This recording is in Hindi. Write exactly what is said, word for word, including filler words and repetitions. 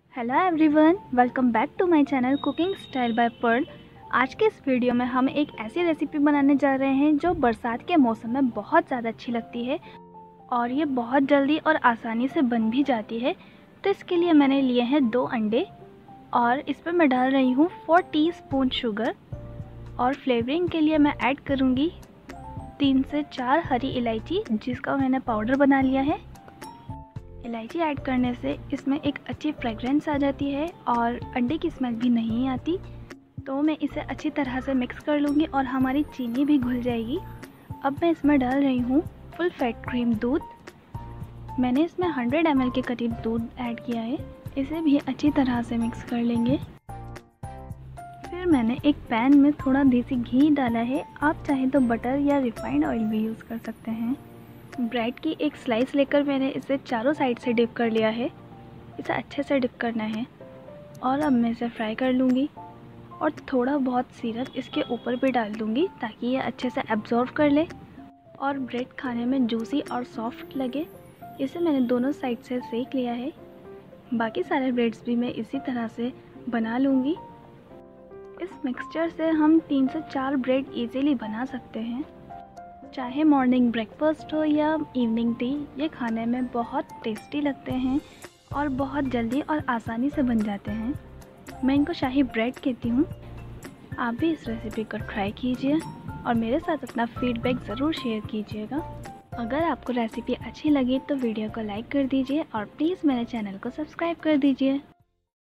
Hello everyone, welcome back to my channel cooking style by Pearl. आज के इस वीडियो में हम एक ऐसी रेसिपी बनाने जा रहे हैं जो बरसात के मौसम में बहुत ज़्यादा अच्छी लगती है और ये बहुत जल्दी और आसानी से बन भी जाती है। तो इसके लिए मैंने लिए हैं दो अंडे और इस पर मैं डाल रही हूँ फोर टीस्पून शुगर और फ्लेवरिंग के लिए मैं ऐड करूँगी तीन से चार हरी इलायची जिसका मैंने पाउडर बना लिया है। इलायची ऐड करने से इसमें एक अच्छी फ्रेगरेंस आ जाती है और अंडे की स्मेल भी नहीं आती। तो मैं इसे अच्छी तरह से मिक्स कर लूँगी और हमारी चीनी भी घुल जाएगी। अब मैं इसमें डाल रही हूँ फुल फैट क्रीम दूध। मैंने इसमें हंड्रेड एम एल के करीब दूध ऐड किया है। इसे भी अच्छी तरह से मिक्स कर लेंगे। फिर मैंने एक पैन में थोड़ा देसी घी डाला है। आप चाहे तो बटर या रिफाइंड ऑयल भी यूज़ कर सकते हैं। ब्रेड की एक स्लाइस लेकर मैंने इसे चारों साइड से डिप कर लिया है। इसे अच्छे से डिप करना है और अब मैं इसे फ्राई कर लूँगी और थोड़ा बहुत सिरप इसके ऊपर भी डाल दूँगी ताकि ये अच्छे से एब्जॉर्व कर ले और ब्रेड खाने में जूसी और सॉफ्ट लगे। इसे मैंने दोनों साइड से सेक लिया है। बाकी सारे ब्रेड्स भी मैं इसी तरह से बना लूँगी। इस मिक्सचर से हम तीन से चार ब्रेड इजीली बना सकते हैं। चाहे मॉर्निंग ब्रेकफास्ट हो या इवनिंग टी, ये खाने में बहुत टेस्टी लगते हैं और बहुत जल्दी और आसानी से बन जाते हैं। मैं इनको शाही ब्रेड कहती हूँ। आप भी इस रेसिपी को ट्राई कीजिए और मेरे साथ अपना फीडबैक ज़रूर शेयर कीजिएगा। अगर आपको रेसिपी अच्छी लगी तो वीडियो को लाइक कर दीजिए और प्लीज़ मेरे चैनल को सब्सक्राइब कर दीजिए।